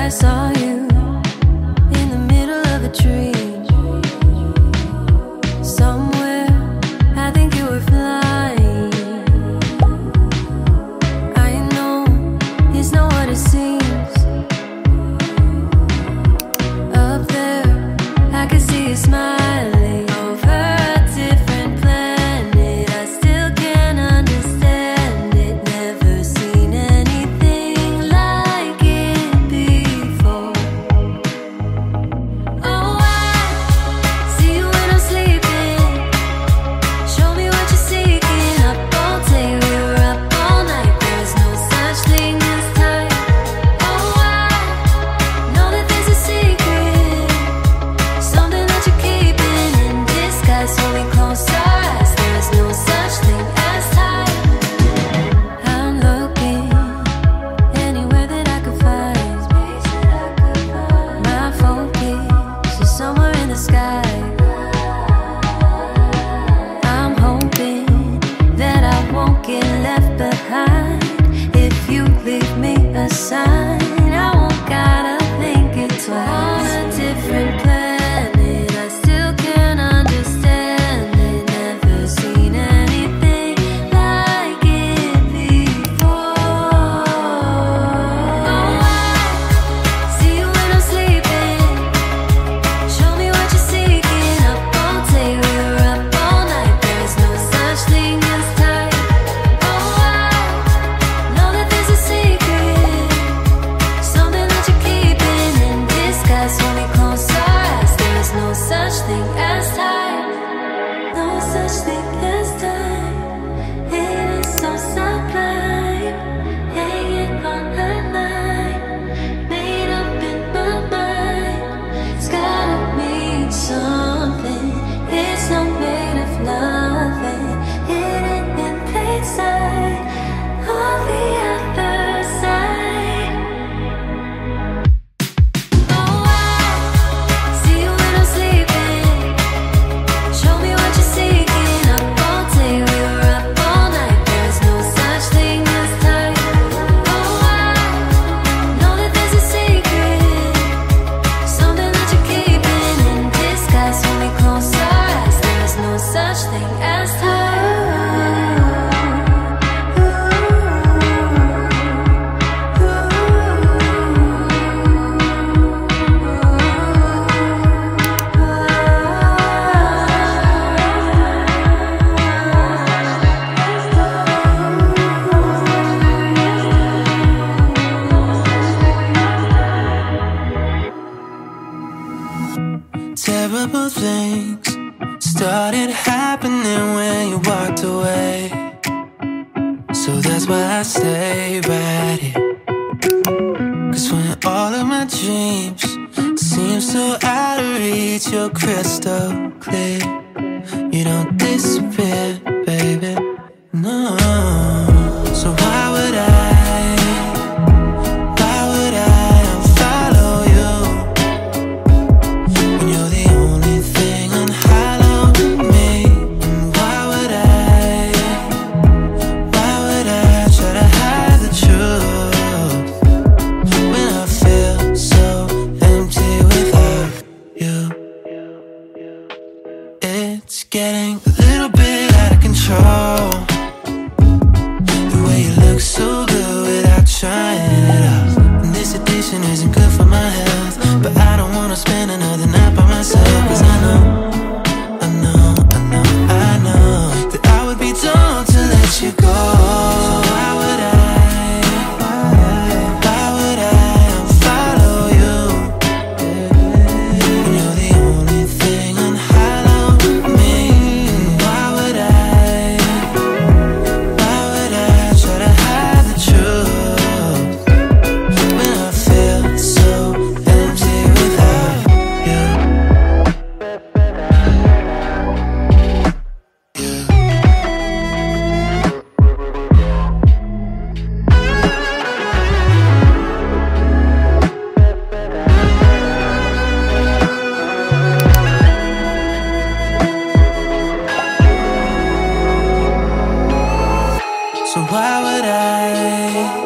saw you in the middle of a dream. Somewhere, I think you were flying. I know it's not what it seems. Up there, I can see you smiling over a different planet. I still can't understand it. Never seen anything like it before. Oh, I see you when I'm sleeping. Show me what you're seeking. Up all day, we were up all night. There's no such thing as time. Oh, I know that there's a secret, something that you're keeping in disguise. So we close our eyes. There's no such thing as time. I'm looking anywhere that I could find. My focus is somewhere in the sky. I'm hoping that I won't get left behind. If you leave me a sign, I won't gotta think it twice. On a different planet, I still can't understand it. Never seen anything like it before. Oh, I see you when I'm sleeping. Show me what you're seeking. Up all day, we were up all night. There's no such thing as time. Oh, I know that there's a secret, something that you're keeping in disguise. When we close our eyes, there's no such thing as time. No such thing as time. It is so sublime, hanging on a line, made up in my mind. It's gotta mean something. It's not made of nothing. Hidden in plain sight, on the other side. Oh, I see you when I'm sleeping. Show me what you're seeking. Up all day, we were up all night. There's no such thing as time. Oh, I know that there's a secret, something that you're keeping in disguise. When we close our eyes, there's no such thing as Terrible things started happening when you walked away. So that's why I stay right here. 'Cause when all of my dreams seem so out of reach, you're crystal clear. You don't disappear, baby, no. So why would I unfollow you when you're the only thing unhollow me? And why would I try to hide the truth when I feel so empty without you? It's getting a little bit out of control, the way you look so good without trying it out. And this addiction isn't good for my health, but I don't wanna spend another night by myself. 'Cause I know that I would be dumb to let you go. So why would I unfollow you when you're the only thing unhollow me? And why would I try to hide the truth when I feel so empty without you? So why would I